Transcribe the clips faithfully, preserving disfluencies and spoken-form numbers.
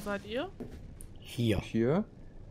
seid ihr? Hier. Hier?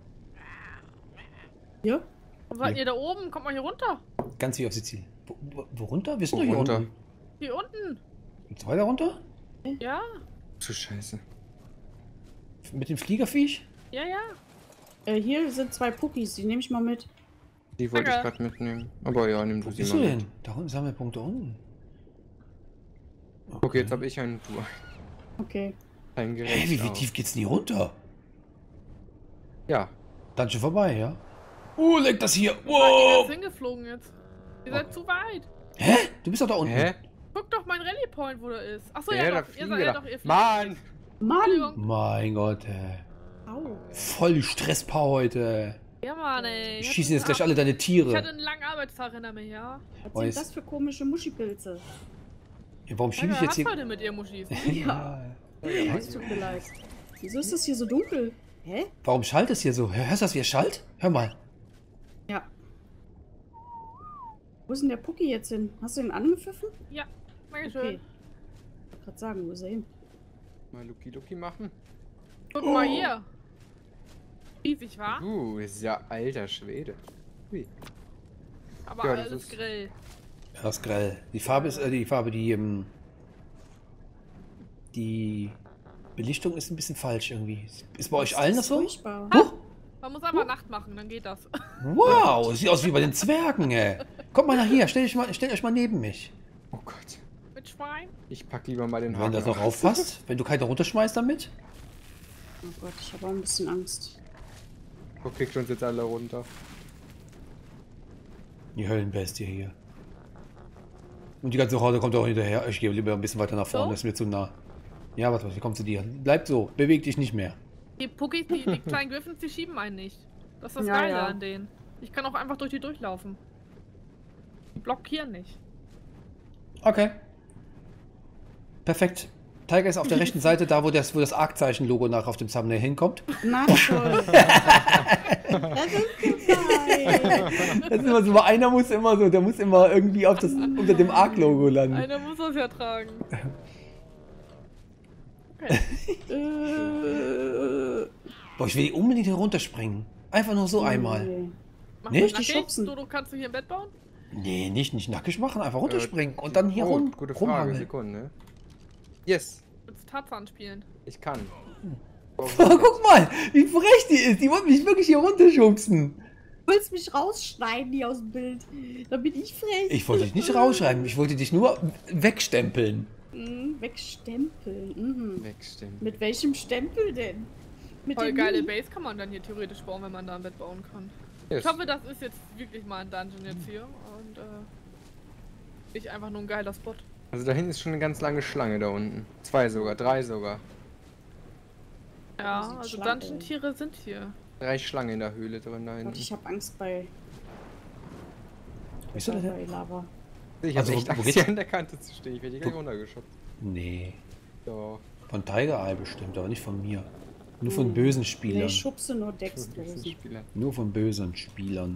Hier? Wo seid Hier. ihr da oben? Kommt mal hier runter. Ganz wie auf Sizilien. Wo, wo, wo runter? Wir sind Wo doch hier runter? unten. Hier unten. Geht's weiter runter? Ja, Zu Scheiße. Mit dem Fliegerviech? ja, ja. Äh, hier sind zwei Puckis, die nehme ich mal mit. Die wollte ich Danke. gerade mitnehmen. Aber ja, nimm du Wo sie bist mal du mit. denn? Da unten Sammelpunkte unten. Okay, jetzt habe ich einen Tour. Okay. Ein Gerät. Hä, wie, wie auf. tief geht's denn hier runter? Ja. Dann schon vorbei, ja? Oh, leck das hier! Wo seid ihr Wow! jetzt hingeflogen jetzt? Ihr seid zu weit. Hä? Du bist doch da unten. Hä? Guck doch mein Rally Point, wo der ist. Achso, Ja, ja, der doch. Ihr Flieger seid ja da. doch, ihr fliegt. Mann! Mann! Entschuldigung. Mein Gott, ey. Au. Voll die Stresspower heute. Ja, Mann, ey. Ich Ich schieße jetzt hatte- gleich alle deine Ich hatte Tiere. einen langen Arbeitstag hinter mir, ja. Was Weiß. sind das für komische Muschipilze? Ja, warum schiebe Danke, ich jetzt was hier... heute mit ihr, Muschis? Ja. Es tut mir leid. Wieso ist das hier so dunkel? Hä? Warum schallt es hier so? Hörst du das, wie es schallt? Hör mal. Ja. Wo ist denn der Pucki jetzt hin? Hast du ihn angepfiffen? Ja, dankeschön. Okay. Ich wollte gerade sagen, wo ist er hin? Mal Luki Luki machen. Guck mal hier. Riesig, wa? Uh, das ist ja alter Schwede. Hui. Aber Ja, das alles ist- Grill. Ja, das ist grell. Die Farbe ist, äh, die Farbe, die, ähm, die Belichtung ist ein bisschen falsch irgendwie. Ist bei euch allen das so? Furchtbar. Huch! Man muss einfach Nacht machen, dann geht das. Wow, sieht aus wie bei den Zwergen, ey. Kommt mal nach hier, stellt euch mal, stellt euch mal neben mich. Oh Gott. Mit Schwein. Ich pack lieber mal den Wenn Haken. das noch auf. aufpasst, wenn du keine runterschmeißt damit. Oh Gott, ich habe auch ein bisschen Angst. Wo kriegt uns jetzt alle runter? Die Höllenbestie hier. Und die ganze Horde kommt auch hinterher. Ich gehe lieber ein bisschen weiter nach vorne, So? das ist mir zu nah. Ja, warte, was, wie kommt zu dir? Bleib so, beweg dich nicht mehr. Die Puckis, die, die kleinen Griffins, die schieben einen nicht. Das ist das Ja, Geile ja. an denen. Ich kann auch einfach durch die durchlaufen. Die blockieren nicht. Okay. Perfekt. Tiger ist auf der rechten Seite, da wo das, wo das Arc-Zeichen-Logo nach auf dem Thumbnail hinkommt. Na toll. Das ist geil. Das ist immer so, einer muss immer so, der muss immer irgendwie auf das, unter dem Arc-Logo landen. Einer muss das ja tragen. Okay. Äh, Boah, ich will unbedingt hier runterspringen. Einfach nur so einmal. nee. Mach Nicht? mal nackig. Schubsen. Du, du kannst du hier im Bett bauen? Nee, nicht, nicht nackig machen, einfach runterspringen und dann hier oh, rum, gute Frage, rumhangeln. Sekunde. Yes, Willst du Tarzan spielen? ich kann. Oh, guck mal, wie frech die ist. Die wollte mich wirklich hier runterschubsen. Du willst mich rausschneiden hier aus dem Bild. Da bin ich frech. Ich wollte dich nicht rausschreiben, ich wollte dich nur wegstempeln. Mhm, wegstempeln. Mhm. Wegstimmen. Mit welchem Stempel denn? Mit Voll dem geile Mini? Base kann man dann hier theoretisch bauen, wenn man da ein Bett bauen kann. Yes. Ich hoffe, das ist jetzt wirklich mal ein Dungeon jetzt hier und äh, nicht einfach nur ein geiler Spot. Also da hinten ist schon eine ganz lange Schlange da unten. Zwei sogar, drei sogar. Ja, sieht also schlank aus. Dungeon-Tiere sind hier. Drei Schlangen in der Höhle drin da hinten. Gott, ich habe Angst bei, Bist du da bei denn? Lava. Ich Also, hab echt wo- wo Angst, geht's- hier an der Kante zu stehen. Ich werde hier gleich runtergeschubst. Nee, So. von Tiger Eye bestimmt, aber nicht von mir. Nur von bösen Nee, Spielern. ich schubse nur Dextrosen. Spieler. Nur von bösen Spielern.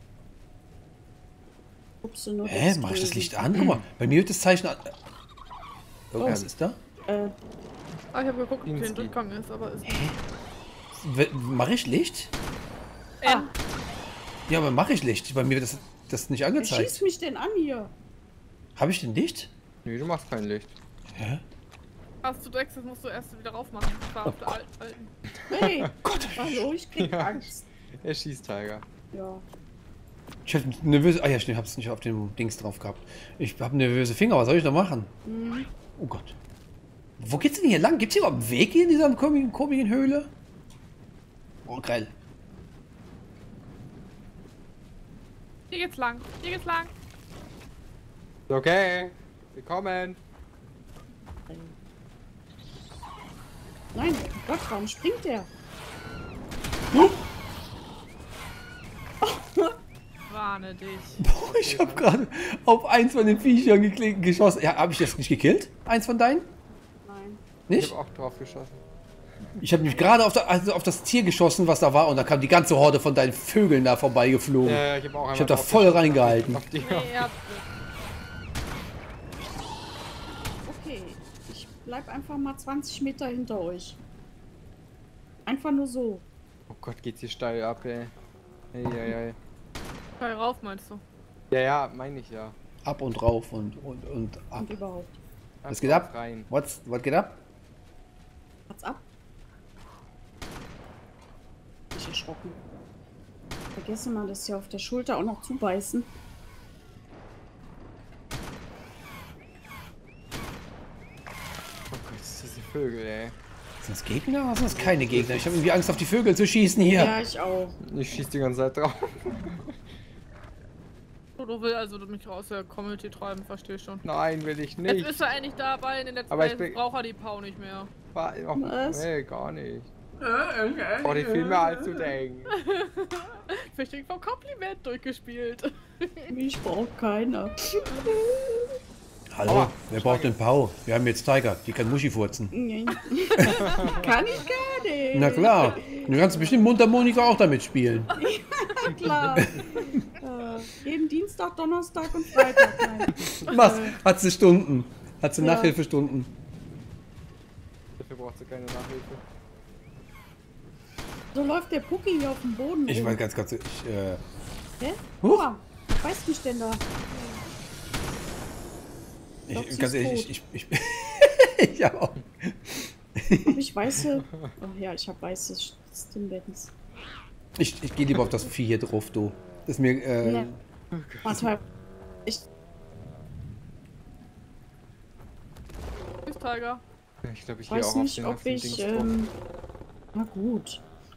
Schubse nur Hä, mach ich das Licht an? Guck mal, bei mir wird das Zeichen an. Oh, was ist da? Äh, Ah, ich habe geguckt, ob hier ein Dienstag. Durchgang ist, aber ist. W- Mach ich Licht? Ähm, Ja, aber mache ich Licht. Bei mir wird das, das nicht wer angezeigt. schießt mich denn an hier? Habe ich denn Licht? Nee, du machst kein Licht. Hä? hast du Dex, das musst du erst wieder raufmachen. Das war auf der al- alten. Hey, Gott, hallo, ich krieg Ja. Angst. Er schießt Tiger. Ja. ich habe nervöse. Ah ja, stimmt, ich hab's nicht auf dem Dings drauf gehabt. Ich habe nervöse Finger, was soll ich da machen? Mhm. Oh Gott. Wo geht's denn hier lang? Gibt's hier überhaupt einen Weg hier in dieser komischen, komischen Höhle? Oh, geil. Hier geht's lang, hier geht's lang. Okay, willkommen. Nein, oh Gott, warum springt der? Warne dich. Boah, ich habe gerade auf eins von den Viechern gekle- geschossen. Ja, habe ich das nicht gekillt? Eins von deinen? Nein. Ich Nicht? habe auch drauf geschossen. Ich habe mich gerade auf, da- also auf das Tier geschossen, was da war, und da kam die ganze Horde von deinen Vögeln da vorbeigeflogen. Ja, ich habe auch einmal Ich habe da drauf voll geschossen. reingehalten. Auf die, Nee, ihr habt Okay, ich bleib einfach mal zwanzig Meter hinter euch. Einfach nur so. Oh Gott, geht's hier steil ab, ey. Ey, ey, ey. Fall rauf, meinst du? Ja, ja, meine ich ja. Ab und rauf und, und, und ab. Und überhaupt. Was geht ab? Rein. What's, what geht ab? Hat's ab? Ich erschrocken. Vergesse mal, dass sie auf der Schulter auch noch zubeißen. Oh Gott, ist diese Vögel, ey. Sind das Gegner oder sind das keine Gegner? Ich habe irgendwie Angst, auf die Vögel zu schießen hier. Ja, ich auch. Ich schieß die ganze Zeit drauf. Du willst also mich aus der Community treiben, verstehe ich schon. Nein, will ich Jetzt nicht. ist er endlich dabei, in den letzten Aber ich Tagen bin- braucht er die Pau nicht mehr. War, oh, Was? nee, gar nicht. Oh, die viel mehr als du denkst. Fishing vom Kompliment durchgespielt. Mich braucht keiner. Hallo, Oh, wer braucht den Pau? Wir haben jetzt Tiger, die kann Muschi furzen. Nee. Kann ich gar nicht. Na klar, du kannst bestimmt Mundharmonika auch damit spielen. Na klar. äh, jeden Dienstag, Donnerstag und Freitag. Nein. Was? Hat sie Stunden? Hat sie Ja. Nachhilfestunden? Dafür braucht sie keine Nachhilfe. So läuft der Pucki hier auf dem Boden. Ich rum. weiß ganz, ganz, ich, äh, Hä? Huch. Huch. Weißt du denn da? Doch, ich, sie ganz ist ehrlich, tot. ich, ich, ich, ich auch. Hab ich weiße. Oh ja, ich hab weiße Stimbens. Ich, ich gehe lieber auf das Vieh hier drauf, du. Das ist mir, äh, Ja. Warte, ich. Tschüss, Tiger. Ich glaube, ich gehe weiß auch auf nicht, den, ob auf den ich. Dings drauf. Ähm, na gut.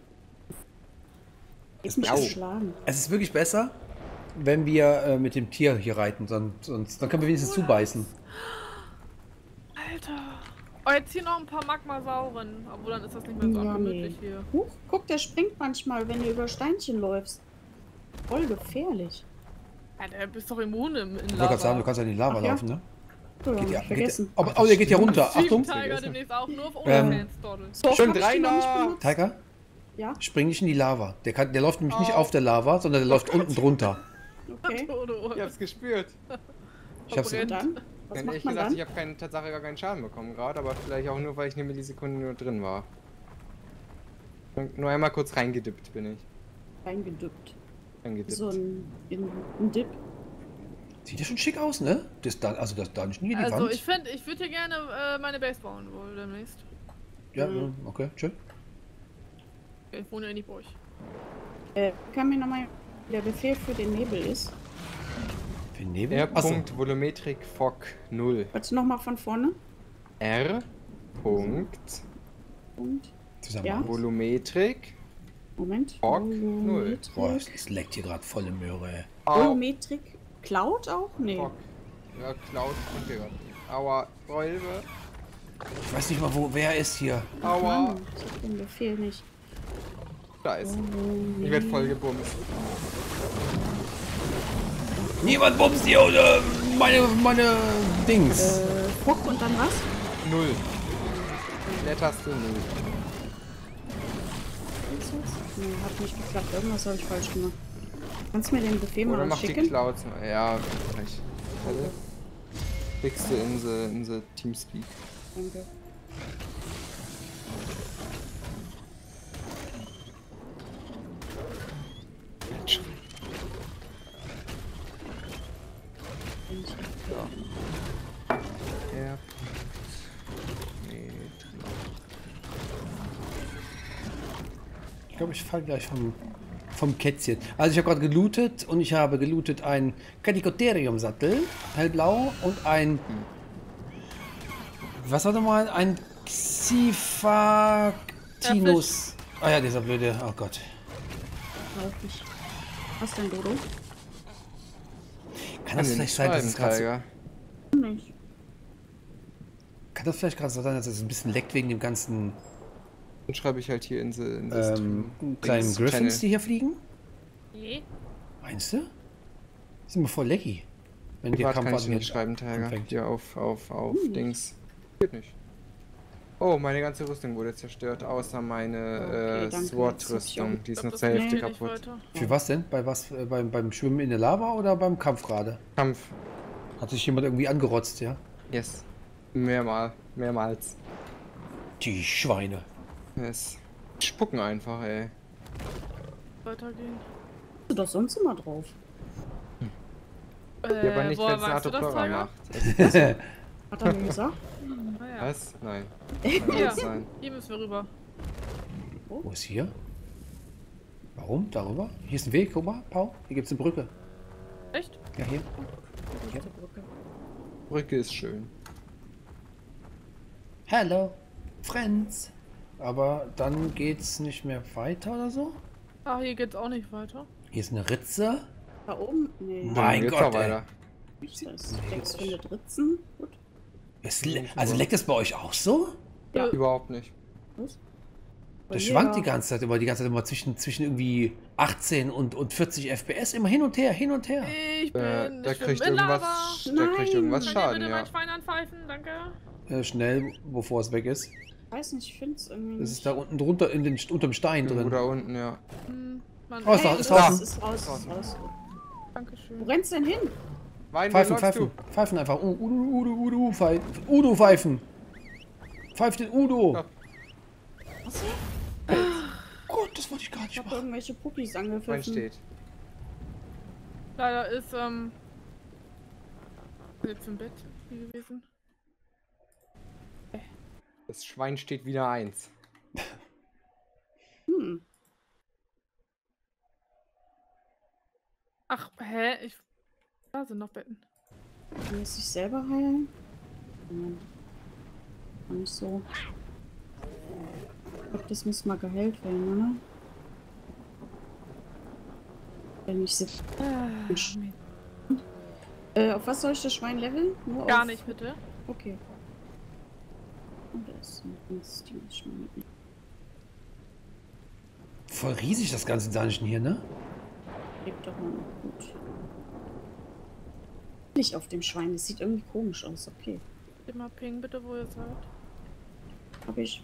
Ist mich Au. geschlagen. es ist wirklich besser, wenn wir äh, mit dem Tier hier reiten, sonst, sonst dann können wir wenigstens zubeißen. Alter. Oh, jetzt hier noch ein paar Magmasauren. Obwohl, dann ist das nicht mehr so Ja, gemütlich nee. hier. Huch, guck, der springt manchmal, wenn du über Steinchen läufst. Voll gefährlich. Alter, du bist doch immun im, in Ich wollte Lava. gerade sagen, du kannst ja in die Lava Ach ja? laufen, ne? So, Geht ja, hab ich vergessen. Geht, aber, oh, der geht ja runter. Stream Achtung. Tiger demnächst auch nur auf Ähm, OnlyFans-Doddle. So, Schön hab ich die noch nicht Dreiner. benutzt? Tiger, Ja, spring nicht in die Lava. Der, kann, der läuft nämlich nicht Oh. auf der Lava, sondern der läuft unten drunter. okay. Ich hab's gespürt. Ich hab's, Verbrennt. Dann, was Dann macht ehrlich man gesagt, dann? ich habe keine Tatsache gar keinen Schaden bekommen gerade, aber vielleicht auch nur, weil ich eine Millisekunde nur drin war. Nur einmal kurz reingedippt bin ich. Reingedippt. Reingedippt. So ein, in, ein Dip. sieht ja schon schick aus, ne? Das da, also das da nicht nie in die Also, Wand. ich finde, ich würde hier gerne äh, meine Base bauen wohl demnächst. Ja, Mhm. ja, okay, schön. Okay, ich wohne ja in die Burg. Äh, kann mir nochmal der Befehl für den Nebel ist. Für den Nebel? R. Achso. Volumetrik Fock null. Warte nochmal von vorne. R. Punkt. Und, Zusammen. Ja. Volumetrik Moment. Fock null. Boah, Volumetrik. es leckt hier gerade volle Möhre, ey. Au. Volumetrik. Cloud auch? Nee. Fock. Ja, Cloud kommt hier gerade. Aua. Räume. Ich weiß nicht mal, wo wer ist hier. Aua. Mann, ich hab den Befehl nicht. Da ist. Ich werde voll gebumst. Niemand bumst hier oder meine, meine Dings. Äh, Fock und dann was? Null. Leertaste null. Ist das? Nee, hat nicht geklappt. Irgendwas habe ich falsch gemacht. Kannst du mir den Befehl Oder mal mach die schicken? Clouds mal. Ja, gleich. Warte. Kriegst du in the, in the Teamspeak. Danke. R. Ich glaube, ich fall gleich vom, vom Kätzchen. Also ich habe gerade gelootet und ich habe gelootet ein Kadicoterium-Sattel, hellblau, und ein... Was war nochmal? Ein Xiphacinus. Ah ja, dieser blöde... Oh Gott. Auch nicht. Was denn, Dodo? Kann das vielleicht sein, dass es gerade so, Tiger. Nicht. kann das vielleicht gerade so sein, dass es ein bisschen leckt wegen dem ganzen Dann schreibe ich halt hier in the, in the ähm, Stream- kleinen Dings Griffins, Channel. die hier fliegen? Nee. Meinst du? Die sind mir voll lecky. Wenn der Privat Kampf kann ich nicht jetzt schreiben, Tiger. anfängt. Hier auf, auf, auf Hm. Dings. Geht nicht. Oh, meine ganze Rüstung wurde zerstört, außer meine Okay, äh, danke. Sword-Rüstung. Die ist Ich noch glaub, zur das Hälfte geht nicht kaputt. weiter. Für was denn? Bei was? Äh, beim, beim Schwimmen in der Lava oder beim Kampf gerade? Kampf. Hat sich jemand irgendwie angerotzt, ja? Yes. Mehrmal. Mehrmals. Die Schweine. Yes. Spucken einfach, ey. Weitergehen. Bist du doch sonst immer drauf. Äh, Ja, aber nicht, woher wenn es weißt du das, Autopleurer Tiger? macht. Hat er mir gesagt? Ah, ja. Was? Nein. Hier, Kann sein. hier müssen wir rüber. Wo ist hier? Warum? Darüber? Hier ist ein Weg, guck mal, Pau. Hier gibt es eine Brücke. Echt? Ja, hier. Auf der Brücke. Brücke ist schön. Hello, Friends. Aber dann geht's nicht mehr weiter oder so? Ah, hier geht's auch nicht weiter. Hier ist eine Ritze. Da oben? Nee. Mein Geht's Gott, auch ey. weiter. Das ist Dex findet Ritzen. Gut. Es le also leckt es bei euch auch so? Ja. Überhaupt nicht. Was? Das Hier schwankt die ja. ganze Zeit immer, die ganze Zeit immer zwischen, zwischen irgendwie achtzehn und, und vierzig F P S, immer hin und her, hin und her. Ich bin Äh, da ich bin kriegt in Lava. irgendwas, da Nein. kriegt irgendwas Könnt ihr Schaden, bitte ja. mein Schwein anpfeifen? Danke. Äh, schnell, bevor es weg ist. Ich weiß nicht, ich finde es irgendwie. Das nicht. ist da unten drunter, in den, unterm Stein Irgendwo drin. da unten, ja. Hm, Mann, Oh, ist ey, da- ist raus, draußen. ist raus, ist raus. Wo Dankeschön. rennst du denn hin? Wein, Pfeifen, wo läufst pfeifen. Pfeifen einfach. U- Udo, Udo, Udo, pfeifen. Udo pfeifen. Pfeift den Udo. Ja. Was? Gott, das wollte ich gar Ich nicht habe machen. irgendwelche Puppies du? Wein angepfiffen. steht. Leider ist, ähm... jetzt im Bett gewesen. Das Schwein steht wieder eins. Hm. Ach, hä? Ich... Da sind noch Betten. Kann es sich selber heilen? Nein. War nicht so. Ich glaube, das muss mal geheilt werden, oder? Wenn ich sitze. Äh, auf was soll ich das Schwein leveln? Nur Gar auf... nicht, bitte. Okay. Und das ist ein günstiges Schwein mitnehmen. Voll riesig das ganze Dungeon hier, ne? Lebt doch mal noch gut. Nicht auf dem Schwein, das sieht irgendwie komisch aus. Okay. Immer ping, bitte, wo ihr seid. Hab ich.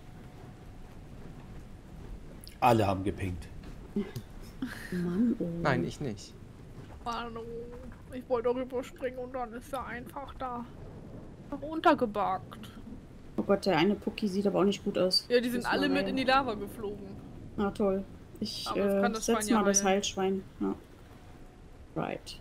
Alle haben gepinkt. Mann, oh. Nein, ich nicht. Mann, oh, ich wollte rüberspringen und dann ist er einfach da. Runtergebackt. Oh Gott, der eine Pucki sieht aber auch nicht gut aus. Ja, die sind Muss alle mal mit rein. in die Lava geflogen. Na toll. Ich Aber das kann äh, das setz Schwein ja mal das heilen. Heilschwein. Ja. Right.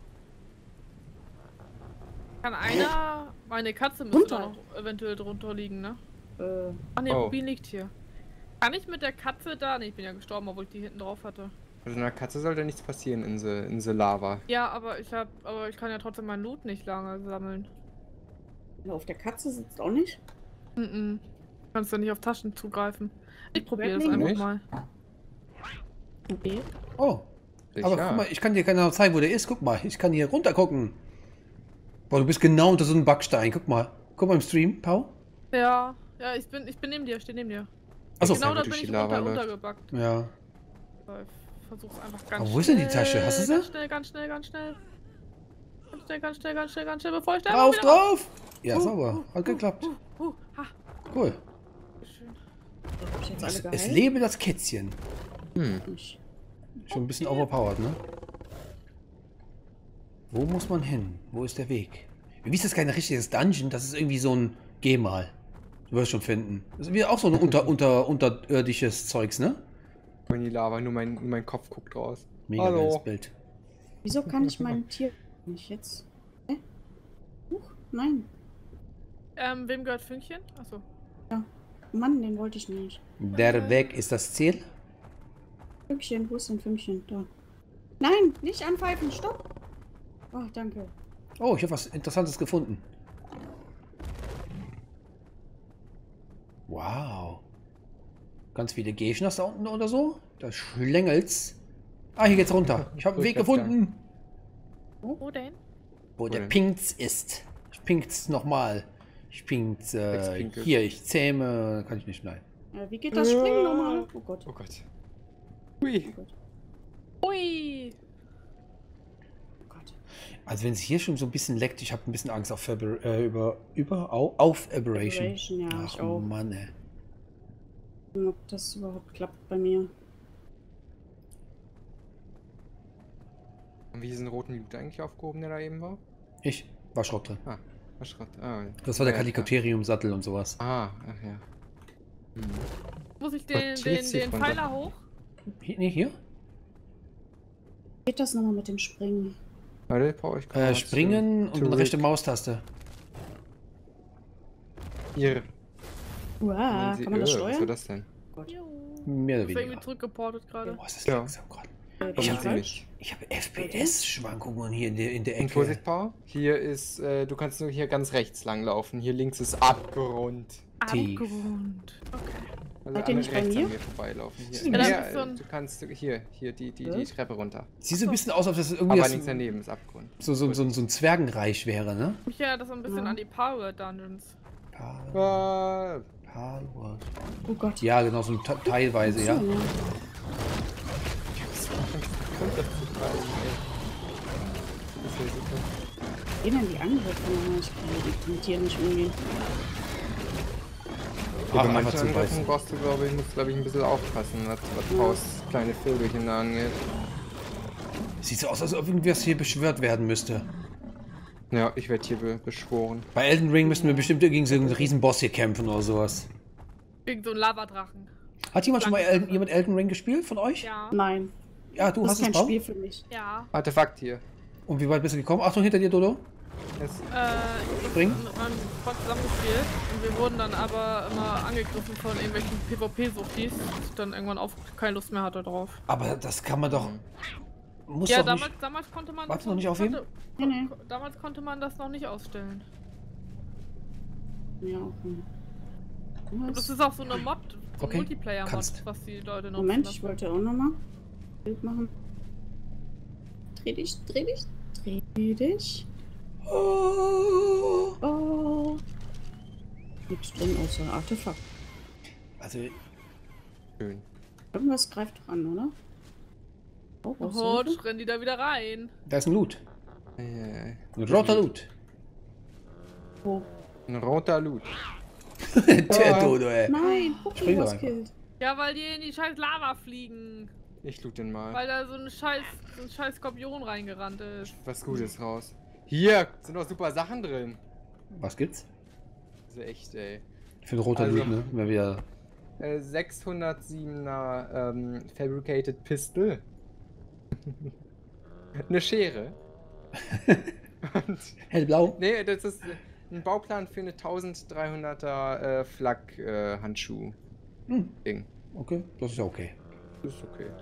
Kann einer... Meine Katze müsste Runter. da noch eventuell drunter liegen, ne? Äh, Ach ne, Oh. Rubin liegt hier. Kann ich mit der Katze da... Ne, ich bin ja gestorben, obwohl ich die hinten drauf hatte. Also einer Katze sollte nichts passieren in the, in the Lava. Ja, aber ich hab... Aber ich kann ja trotzdem meinen Loot nicht lange sammeln. auf der Katze sitzt auch nicht. Mhm. Kannst du nicht auf Taschen zugreifen. Ich probiere das Wirklich einfach nicht? mal. Okay. Oh, aber Sicher. guck mal, ich kann dir genau zeigen, wo der ist. Guck mal, ich kann hier runter gucken. Boah, du bist genau unter so einem Backstein. Guck mal. Guck mal im Stream, Pau. Ja, ja, ich bin, ich bin neben dir, ich stehe neben dir. Achso. Genau da durch bin die ich Lava runter, läuft. untergebackt. Ja. So, ich versuch's einfach ganz Aber wo ist denn die Tasche? Hast du sie? Ganz schnell, ganz schnell, ganz schnell. Ganz schnell, ganz schnell, ganz schnell, ganz schnell, bevor ich sterbe. Drauf, wieder drauf! Ja, Uh, sauber. uh, Hat geklappt. Uh, uh, ha, Cool. schön. Hab ich jetzt alle Es, geheilt? es lebe das Kätzchen. Hm. Nicht. Schon ein bisschen overpowered, ne? Wo muss man hin? Wo ist der Weg? Wie ist das kein richtiges Dungeon? Das ist irgendwie so ein Geh mal. Du wirst schon finden. Das ist wieder auch so ein unter, unter, unterirdisches Zeugs, ne? In die Lava, nur mein, nur mein Kopf guckt raus. Mega Hallo. geiles Bild. Wieso kann ich mein Tier nicht jetzt? Hä? Huch, nein. Ähm, wem gehört Fünkchen? Achso. Mann, den wollte ich nicht. Der Weg ist das Ziel. Fünkchen, wo ist denn Fünkchen? Da. Nein, nicht anpfeifen, stopp. Oh, danke. Oh, ich habe was Interessantes gefunden. Wow. Ganz viele Gegners da unten oder so. Da schlängelt's. Ah, hier geht's runter. Ich habe einen Weg gefunden. Wo denn? Wo der denn? Pinkt's ist. Ich pinkt's nochmal. Ich pinkt's äh, Ex-Pinkelt. hier, ich zähme. Kann ich nicht, nein. Äh, wie geht das Springen nochmal? Oh Gott. Oh Gott. Oh Hui. Gott. Ui! Oh Gott. Also wenn es hier schon so ein bisschen leckt, ich habe ein bisschen Angst auf, Aber äh, über, über, au, auf Aberration. Aberration, ja, Ach ich auch. Mann, ey. Ob das überhaupt klappt bei mir. Haben wir diesen roten Loot eigentlich aufgehoben, der da eben war? Ich war Schrott drin. Ah, was Schrott. Ah, Das war der ja, Kalikoterium-Sattel und sowas. klar. Ah, ach ja. Hm. Muss ich den, T den, C den runter. Pfeiler hoch? Hier, nee, hier? Geht das nochmal mit dem Springen? Warte, brauche ich Äh, springen und dann rechte Maustaste. Hier. Uah, Sie- kann man das äh, Was war steuern? das denn? Mehr oder Ich bin irgendwie weniger. zurückgeportet gerade. Boah, ist das Ja. langsam gerade. Äh, Ich bin hab- falsch? Ich habe F P S-Schwankungen hier in der, in der Und Ecke. Vorsicht, Paul. Hier ist, äh, du kannst nur hier ganz rechts lang laufen. Hier links ist Abgrund. Tief. Abgrund. Okay. Also Seid ihr alle nicht bei rechts mir? an mir vorbeilaufen. Hier, Ja, da hier, ist so ein- du kannst hier, hier die, die, Ja? die Treppe runter. Sieht so ein bisschen aus, als ob das irgendwie Aber das, links daneben ist Abgrund. so, so, so, so ein Zwergenreich wäre, ne? Mich erinnert das so ein bisschen Ja. an die Power Dungeons. Pal- Äh, Palworld. Oh Gott. Ja, genau, so te- teilweise, ja. So, das wäre super. Gehen denn die Angriffe nochmal? Ich kann mit dir nicht umgehen. Ja, Ach, bei einfach manchen zu Angriffen beißen. brauchst du, glaube ich, musst, glaube ich, ein bisschen aufpassen, was, was Ja. Paus kleine Vögelchen da angeht. Sieht so aus, als ob irgendwas hier beschwört werden müsste. Ja, ich werde hier be beschworen. Bei Elden Ring müssen wir bestimmt gegen so einen riesen Boss hier kämpfen oder sowas. Gegen so einen Lavadrachen. Hat jemand schon mal El jemand Elden Ring gespielt von euch? Ja. Nein, Ja, du das hast ist es kein Paul? Spiel für mich. Ja. Artefakt hier. Und wie weit bist du gekommen? Achtung, hinter dir, Dodo. Es, Äh, ich hab Springen. mit meinem Freund zusammengespielt und wir wurden dann aber immer angegriffen von irgendwelchen PvP-Softies, dass ich dann irgendwann auf keine Lust mehr hatte drauf. Aber das kann man doch. Muss Ja, doch damals, nicht. damals konnte man Warte, das noch nicht aufheben? konnte, Nee, nee. ko- Damals konnte man das noch nicht ausstellen. Ja, okay. Und das Was? ist auch so eine Mod, so Okay, ein Multiplayer-Mod, kannst. was die Leute noch Moment, ich wollte auch nochmal Bild machen. Dreh dich, dreh dich, dreh dich. Oh. Oh. Nichts drin außer Artefakt. Also, schön. Irgendwas greift doch an, oder? Oh, was Oh, ist das? rennen die da wieder rein. da ist ein Loot. Äh, Ein roter Loot. Wo? ein roter Loot. Der Dodo, ey. Nein, Pucki Spring doch was einfach. killt. Ja, weil die in die scheiß Lava fliegen. Ich loot den mal. Weil da so ein scheiß, so ein scheiß Skorpion reingerannt ist. Was Gutes raus. Hier sind noch super Sachen drin. Was gibt's? Das ist echt, ey. Für den roter Also- Loot, ne? Wenn wir. Äh, sechshundertsiebener ähm, Fabricated Pistol. Eine Schere. Und, Hellblau? nee, das ist ein Bauplan für eine eintausenddreihunderter äh, Flak-Handschuh. Hm. Ding. Okay, das ist ja okay. Das ist okay.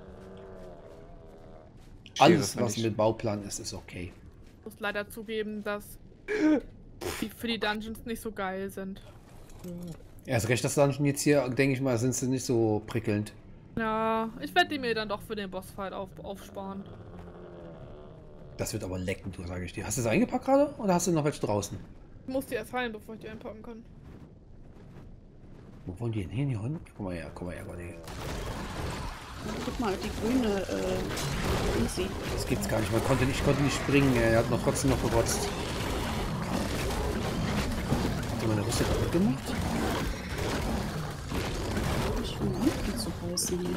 Alles, fand was ich- mit Bauplan ist, ist okay. Ich muss leider zugeben, dass die für die Dungeons nicht so geil sind. Erst recht, das Dungeon jetzt hier, denke ich mal, sind sie nicht so prickelnd. Ja, ich werde die mir dann doch für den Bossfight auf, aufsparen. Das wird aber lecken, du, sage ich dir. Hast du es eingepackt gerade oder hast du noch welche draußen? Ich muss die erst heilen, bevor ich die einpacken kann. Wo wollen die denn hin, hier unten? Guck mal her, guck mal her, Gott, Guck mal, die grüne, äh, Easy. das gibt's gar nicht. Man konnte nicht, konnte nicht springen. Er hat noch trotzdem noch gerotzt. Hat die meine Rüstung kaputt gemacht? Ich fange an zu beißen hier.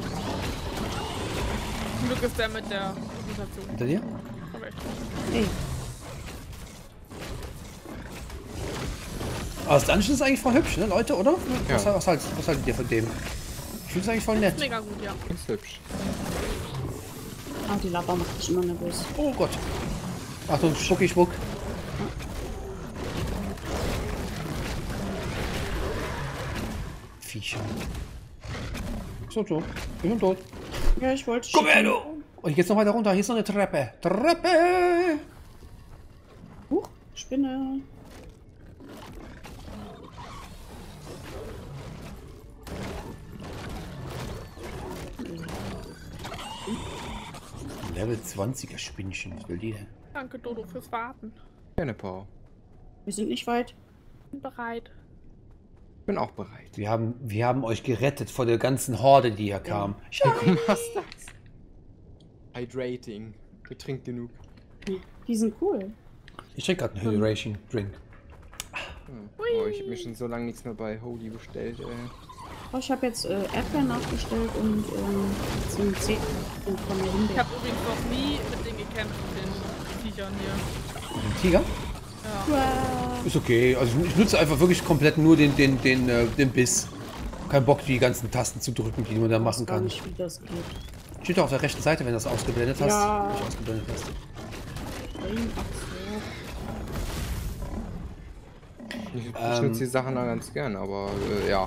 Zum Glück ist der mit der Mutation. Hinter dir? Aber echt. Ey, Aber das Dungeon ist eigentlich voll hübsch, ne, Leute, oder? Ja. Was, was, haltet, was haltet ihr von dem? Ich finde es eigentlich voll nett. Mega gut, ja. Ist hübsch. ah, die Lava macht mich immer nervös. Oh Gott. Achtung, Spucki, Spuck. Viecher. So, so. Ich bin tot. Ja, ich wollte Komm her, du! Und jetzt noch weiter runter. Hier ist noch eine Treppe. Treppe! Huch, Spinne. Level zwanziger Spinnchen. Was will die denn? Danke, Dodo, fürs Warten. Keine Paul. Wir sind nicht weit. Bin bereit. Bin auch bereit. Wir haben, wir haben euch gerettet vor der ganzen Horde, die hier kam. Du machst das. Hydrating. Du trinkst genug. Die sind cool. Ich trinke gerade einen Hydration Drink. Hm. Oh, ich hab mir schon so lange nichts mehr bei Holy bestellt, ey. Oh, ich habe jetzt äh, Erdbeeren nachgestellt und ähm, so ein Zeh und von der Ich Himbeer. habe übrigens noch nie mit denen gekämpft, mit den Viechern hier. Ein Tiger? Ja. Wow. Ist okay. Also ich nutze einfach wirklich komplett nur den, den, den, äh, den Biss. keinen Bock, die ganzen Tasten zu drücken, die man da Ich weiß machen gar kann. nicht, wie das geht. Steht doch auf der rechten Seite, wenn du das ausgeblendet hast. Ja. Nicht ausgeblendet hast. Ach Ich, ich Ähm. nutze die Sachen dann ganz gern, aber äh, ja.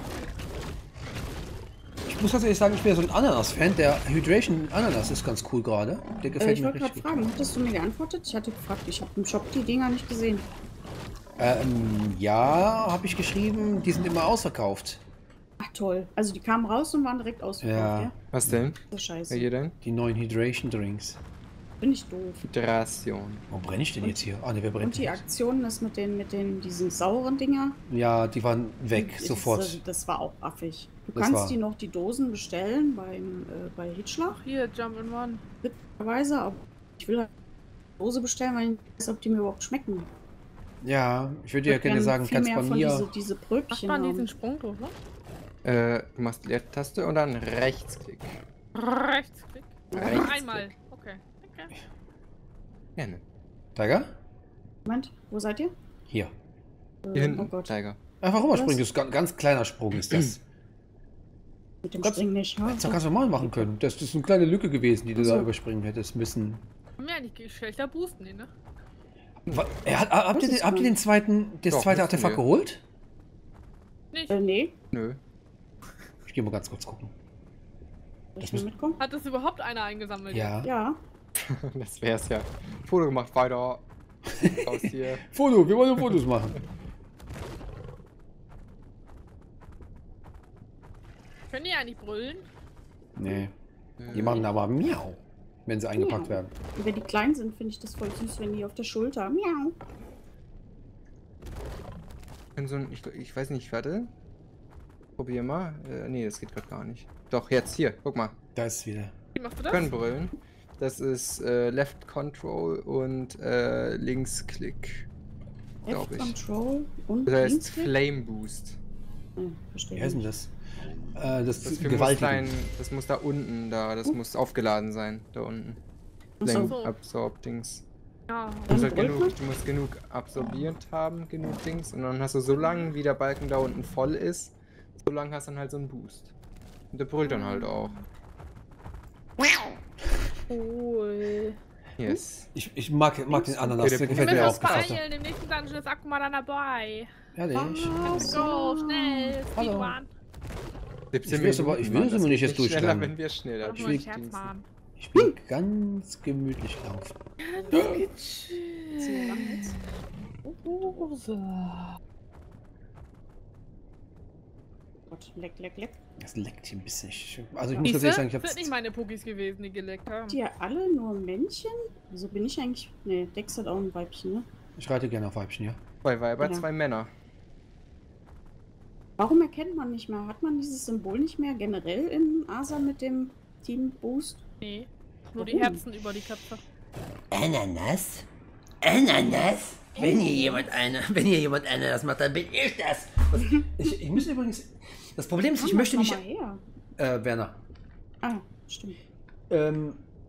Ich muss ganz ehrlich sagen, ich bin ja so ein Ananas-Fan. Der Hydration Ananas ist ganz cool gerade. Der so. Äh, gefällt ich mir wollte gerade richtig. fragen, hattest du mir geantwortet? Ich hatte gefragt, ich habe im Shop die Dinger nicht gesehen. Ähm, ja, habe ich geschrieben. Die sind immer ausverkauft. Ach toll. Also die kamen raus und waren direkt ausverkauft, Ja. ja? Was denn? Das ist scheiße. Welche denn? Die neuen Hydration Drinks. Bin ich doof. Hydration. Wo brenne ich denn jetzt hier? Ah, ne, wer brennt Und die denn jetzt? Aktion ist mit den, mit den, diesen sauren Dinger. Ja, die waren weg, Das- sofort. Das, das war auch affig. Du Das kannst war- die noch, die Dosen bestellen beim, äh, bei Hitschlag, Ach, hier, Jump and Run. bitterweise, aber ich will halt eine Dose bestellen, weil ich nicht weiß, ob die mir überhaupt schmecken. Ja, ich würde ja würd gerne gern sagen, viel kannst mehr bei von mir... diese, diese Macht Brötchen man haben. diesen Sprung drauf, ne? Äh, du machst Leertaste und dann Rechtsklick. Rechtsklick. Rechtsklick. Einmal. Okay. Okay. Gerne. Tiger? Moment, wo seid ihr? Hier. Hier Äh, hinten, oh Gott, Tiger. Einfach rüberspringen, Was? das ist ein ganz kleiner Sprung ist das. mit dem Ganz- Springen nicht. Ja, Hättest du ganz normal machen können. Das ist eine kleine Lücke gewesen, die du Ach so. da überspringen hättest müssen. Haben wir ja nicht schlechter boosten, nee, ne? Wa- Er hat, habt, ihr, ist den- habt ihr man. den zweiten, das Doch, zweite müssen Artefakt wir. geholt? Nicht. Äh, nee, Nö. Ich gehe mal ganz kurz gucken. soll ich Das mal mitkommen? Hat das überhaupt einer eingesammelt? Ja. Ja, Das wär's ja. Foto gemacht, weiter. Aus hier. Foto, wir wollen Fotos machen. Können die eigentlich brüllen? Nee. Die machen aber miau, wenn sie eingepackt Miau. werden. und wenn die klein sind, finde ich das voll süß, wenn die auf der Schulter. Miau. Können so ein, ich, ich weiß nicht, warte. Probier mal. Äh, nee, das geht gerade gar nicht. Doch, jetzt hier, guck mal. Da ist es wieder. Wie machst du das? Können brüllen. Das ist äh, Left Control und äh, Links Klick. Glaub Left ich. Control und Das heißt Linksklick? Flame Boost. Hm, verstehe Wie heißt denn nicht. das? Äh, das Das, ist muss gewaltig. dein, das muss da unten, da, das Uh. muss aufgeladen sein, da unten. Ach so. Flame so. Absorb Dings. Ja. Du Dann musst, halt brüllt genug, man? du musst genug absorbiert haben, genug Dings. Und dann hast du so lange, wie der Balken da unten voll ist, so lange hast du dann halt so einen Boost. Und der brüllt dann halt auch. Cool. Yes. Ich, ich mag, mag den Ananas, Okay, der der gefällt Wir mir müssen auch. uns Gefällt beeilen, im nächsten Dungeon ist Akuma dann dabei. Ehrlich? Was? Let's go, schnell, Hallo. Speedrun. siebzehn Ich will's aber- ich will Mann, es aber das nicht geht jetzt schneller, durchschlagen. wenn wir schneller Mach Ich nur einen will Scherz, Dings- Mann. Ich bin ganz gemütlich laufen. Ist hier lang jetzt? Gott, leck, leck, leck. Das leckt hier ein bisschen. Ich, also ich muss ganz Siehste? ehrlich sagen, ich Das sind hab's... nicht meine Pookies gewesen, die geleckt haben. Die ja alle nur Männchen? Wieso bin ich eigentlich. Ne, Dex hat auch ein Weibchen, ne? Ich reite gerne auf Weibchen, ja. Zwei Weiber, Ja. zwei Männer. Warum erkennt man nicht mehr? Hat man dieses Symbol nicht mehr generell in Asa mit dem Team Boost? Nee, nur die Warum? Herzen über die Köpfe. Ananas? Ananas? Wenn hier jemand eine, wenn hier jemand Ananas macht, dann bin ich das. Was, ich, ich muss übrigens... Das Problem ist, ich Komm, möchte komm nicht... mal her. Äh, Werner. Ah, stimmt. Ähm...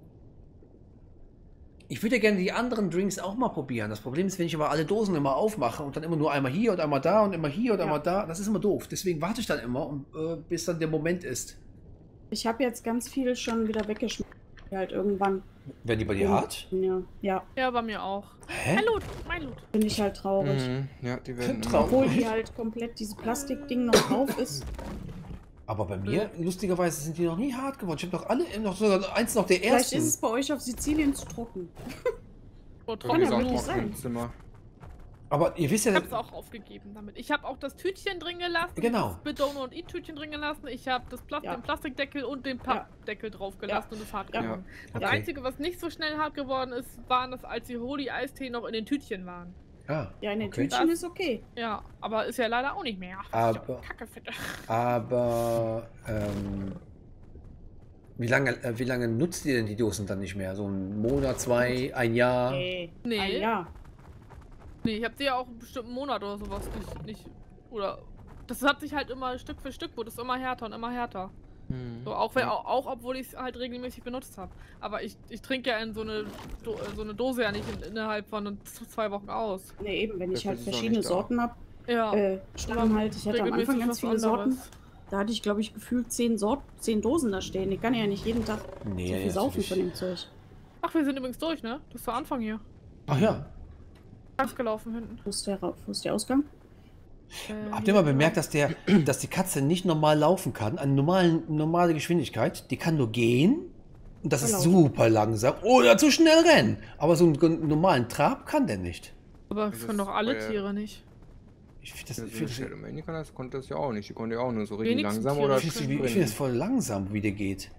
Ich würde ja gerne die anderen Drinks auch mal probieren. Das Problem ist, wenn ich aber alle Dosen immer aufmache und dann immer nur einmal hier und einmal da und immer hier und Ja. einmal da, das ist immer doof. Deswegen warte ich dann immer, und, äh, bis dann der Moment ist. Ich habe jetzt ganz viel schon wieder weggeschmissen. Halt irgendwann. Wenn die bei dir hart? Ja, ja, Ja, bei mir auch. Hä? Mein Loot, mein Loot. bin ich halt traurig. Mhm. Ja, die werden Traurig. immer... Obwohl die halt komplett diese Plastikding noch drauf ist. Aber bei mir, lustigerweise, sind die noch nie hart geworden. Ich habe doch alle, noch sogar eins noch der Vielleicht ersten. ist es bei euch auf Sizilien zu trocken. Oh, Irgendwie trocken ja so ein wirklich Blut. sein. Trockenzimmer. Aber ihr wisst ja, Ich hab's auch aufgegeben damit. Ich habe auch das Tütchen drin gelassen. Genau. Das Bedone und E-Tütchen drin gelassen. Ich habe das Plas Ja. den Plastikdeckel und den Pappdeckel drauf gelassen und es hart Ja. geworden. Das Okay. Einzige, was nicht so schnell hart geworden ist, waren das, als die Holy-Eistee noch in den Tütchen waren. ah, Ja, in den okay. Tütchen ist okay. Ja, aber ist ja leider auch nicht mehr. Ach, das ist ja Aber- Kacke, Fitte. Aber ähm, wie lange, äh, wie lange nutzt ihr denn die Dosen dann nicht mehr? So ein Monat, zwei, ein Jahr? Nee. Nee. Ein Jahr. Nee, ich habe sie ja auch bestimmt einen Monat oder sowas nicht, nicht. Oder. Das hat sich halt immer Stück für Stück, wurde es immer härter und immer härter. Mhm. So, auch, wenn, Ja. auch, auch obwohl ich es halt regelmäßig benutzt habe. Aber ich, ich trinke ja in so eine, Do äh, so eine Dose ja nicht in, innerhalb von z- zwei Wochen aus. Nee, eben, wenn ich Dafür halt ist es auch verschiedene nicht da. Sorten habe. Ja. Äh, Stangen halt. Ich hatte am regelmäßig Anfang ganz was viele Sorten. anderes. Da hatte ich, glaube ich, gefühlt zehn, Sort zehn Dosen da stehen. Ich kann ja nicht jeden Tag Nee, so viel ja, saufen natürlich. von dem Zeug. Ach, wir sind übrigens durch, ne? Das war Anfang hier. Ach ja. Ganz gelaufen hinten. Wo ist der, Ra- wo ist der Ausgang? Äh, Habt ihr mal bemerkt, dass, der, dass die Katze nicht normal laufen kann? Eine normalen, normale Geschwindigkeit. Die kann nur gehen. Und das ist Laufen. super langsam. Oder zu schnell rennen. Aber so einen normalen Trab kann der nicht. Aber Das können ist doch alle voll- Tiere nicht. Ich finde das, Das ich find das, Shadowmanie kann das, konnte das ja auch nicht. Die konnte ja auch nur so richtig Wenigstens langsam Tiere oder ich find das, ich sprinten. find das voll langsam, wie der geht.